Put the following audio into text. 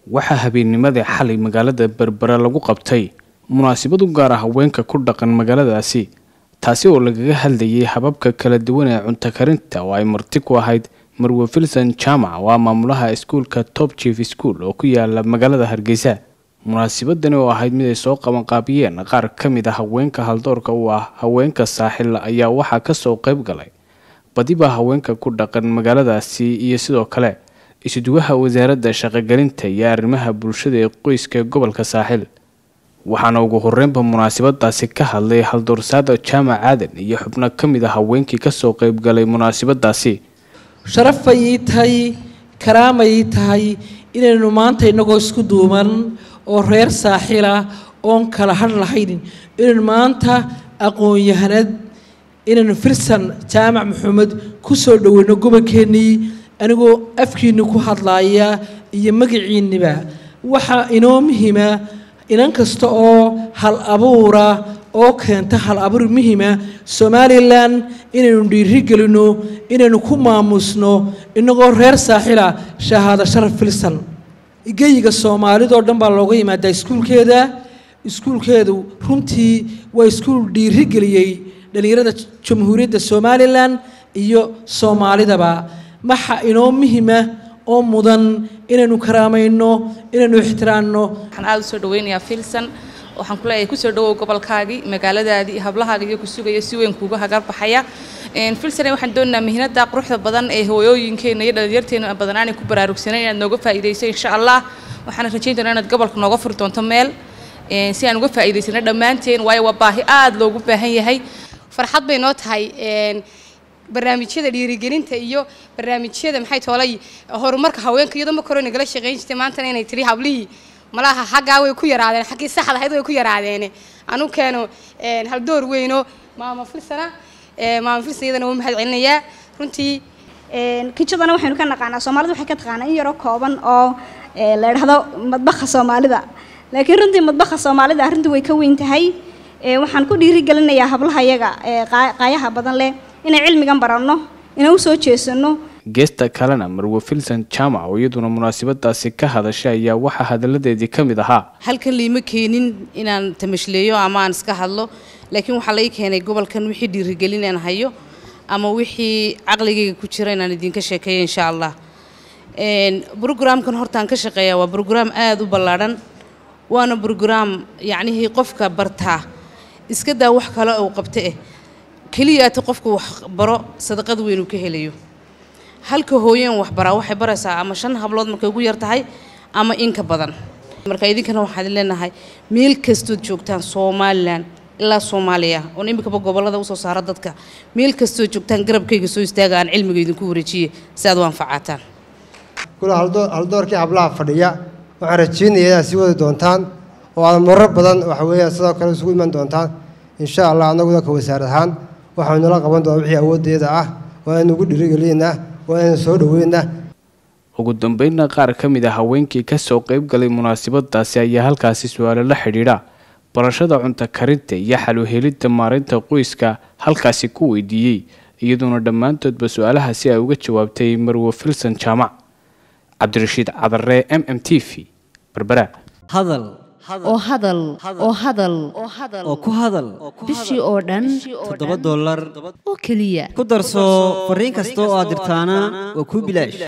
waxaa habeennimadii xalay magaalada Berbera lagu qabtay munaasabad u gaar ah haweenka ku dhaqan magaaladaasi taasi oo lagaga hadlayay hababka kala duwan ee cunto karinta oo ay marti ku ahayd Marwo Filsan Jamac waa maamulaha iskuulka Top Chief School oo ku yaala magaalada Hargeysa. munaasabadani oo ahayd mid ay soo qaban qaabiyeen qaar ka mid ah haweenka haldoorka u ah haweenka saaxil ayaa waxaa ka soo qayb galay badiba haweenka ku dhaqan magaaladaasi iyo sidoo kale isuduwaha wasaaradda shaqo-gelinta iyo arrimaha bulshada ee qoyska gobolka saaxil. waxaana ugu horreynba munaasabadaasi ka hadlay haldoorsaada Jamac Aadan iyo xubno ka mid ah haweenkii ka soo qayb galay munaasabadaasi. sharafay tahay karaamay tahay inaynu maanta inagoo isku duuban oo reer saaxil ah oon kala har lahayn inaynu maanta aqoon-yahanad inaynu Filsan Jamac Maxamed ku soo dhaweyno gobolkeennii anigoo afkiina ku hadlaaya iyo magaciiniba waxa inoo muhiima inan kasta oo hal abuura oo keenta hal abuur muhiima Somaliland inaynu dhiiri gelino inaynu ku maamusno inagoo reer saaxil ah shahaada sharaf Filsan igayga Soomaalida oo dhan baa looga yimaadaa iskuulkeedu runtii waa iskuul dhiiri geliyay dhalinyarada Jamhuuriyadda Somaliland iyo Soomaalidaba maxa inoo muhiima oo mudan inaynu karaamayno inaynu ixtiraamno. waxaan aad u soo dhaweynayaa Filsan waxaan ku leeyahay ku soo dhawow gobolkaagii magaaladaadii hablahaaga iyo ku sugaya si weyn kuuga hagar baxaya Filsan waxaan doonaynaa mihnada quruxda badan ee hooyooyinkeena iyo dhalinyarteena badanaan ku baraarugsanay inaad nooga faa'iideyso insha Allah waxaan rajaynayaa inaad gobolka nooga furi doonto meel si aan uga faa'iideysano dhammaanteen waayo waa baahi aad loogu baahan yahay. farxad bay noo tahay barnaamijyada dhiirigelinta iyo barnaamijyada maxay toolay horumarka haweenka iyadoo ma korona gala shaqeyn jirtay maanta inay tiri hablihii malaha xagga way ku yaraadeen xaggii saxda ahayd way ku yaraadeen anu keeno hal door weyno maama Filsan iyadana waa mahad celinayaa runtii kitchadana waxaynu ka naqaanaa Soomaalidu waxay ka taqaanaa in yaro kooban oo la yiraahdo madbaxa Soomaalida laakiin runtii madbaxa Soomaalida arrintu way ka weyn tahay waxaan ku dhiiri gelinayaa hablaha iyaga qaayaha badan leh inay cilmigan baranno inay u soo jeesano. geesta kalena Marwo Filsan Jamac oo iyaduna munaasabadaasi ka hadashay ayaa waxa hadaladeedii ka mid ahaa halkan liima keenin inaan tamashleeyo ama aan iska hadlo laakiin waxa la ii keenay gobolkan wixii dhiiri gelinaan hayo ama wixii aqligayga ku jira inaan idinka sheekeeyo insha Allah. programkan hortaan ka shaqeeyaa waa program aad u ballaaran waana program yacni qofka bartaa iska daa wax kale oo qabtay kaliya qofku wax baro sadaqad weyn uu ka helayo halka hooyeen wax bara waxay baraysaa ama 5 hablood markay ugu yar tahay ama in ka badan. marka idinkana waxaad leenahay meel kasto joogtaan Soomaaliland ilaa Soomaaliya oo imika gobolada u soo saara dadka meel kasto joogtaan garabkayga soo istaagaan cilmiga idinku wareejiye si aad u anfacataan. kula haldoorkii hablaha fadhiya waxaan rajaynayaa si wada doontaan oo aad marar badan waxa weeyaan sidoo kale isugu iman doontaan insha Allah anaguna ka wasaaradahan waxaan nala qaban doonaa wixii awoodeeda ah waan ugu dhiirigelinaa waan soo dhaweynaa. ugu dambeynna qaar ka mid ah haweenkii ka soo qayb galay munaasabadaasi ayaa halkaasi su'aalo la xiriira barashada cunto karinta iyo xal u helidda maareynta qoyska halkaasi ku weydiiyay iyaduna dhammaantoodba su'aalahaasi ay uga jawaabtay Marwo Filsan Jamac. Cabdirashiid Cadarre MMTV Berbera. hadal oo ku hadal bishii oo dhan $7 oo kaliya ku darso fariin kasta oo aad dirtaana waa ku bilaash